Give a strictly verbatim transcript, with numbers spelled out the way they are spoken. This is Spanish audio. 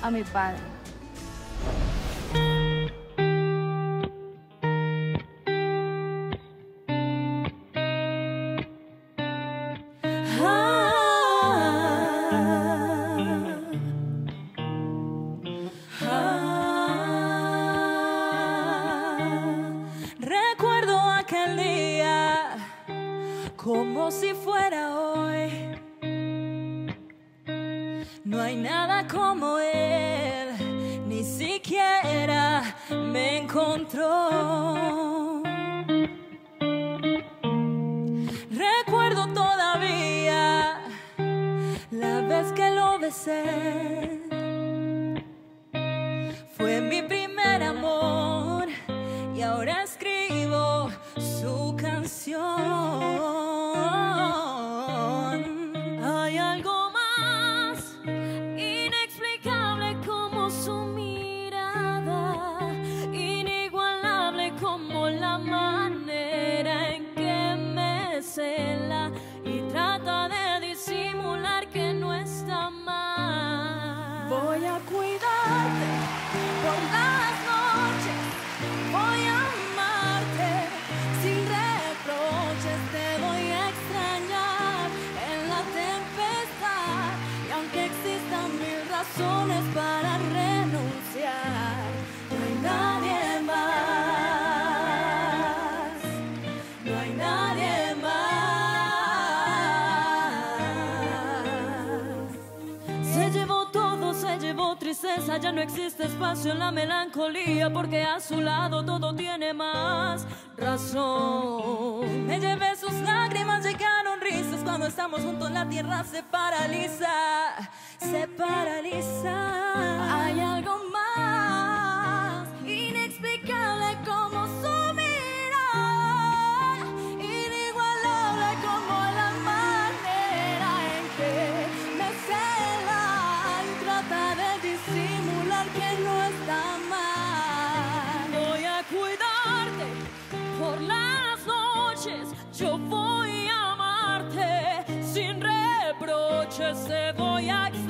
a mi padre. Recuerdo aquel día como si fuera hoy. No hay nada como él, ni siquiera me encontró. Recuerdo todavía la vez que lo besé. Fue mi primer amor y ahora escribo su canción. Hay algo más inexplicable como su mirada, inigualable como la manera en que me cela y trata de disimular que no está mal. Voy a cuidarte por las noches, voy a amarte sin reproches, te voy a extrañar en la tempestad. Y aunque existan mil razones para renunciar, no hay nadie más, no hay nadie más. Se llevó todo, se llevó tristeza, ya no existe espacio en la melancolía, porque a su lado todo tiene más razón. Me llevé sus lágrimas, llegaron risas, cuando estamos juntos la tierra se paraliza, se paraliza. Hay algo más inexplicable como su mirada, inigualable como la manera en que me cela y trata de disimular que no está mal. Voy a cuidarte por las noches, yo voy a amarte sin reproches, te voy a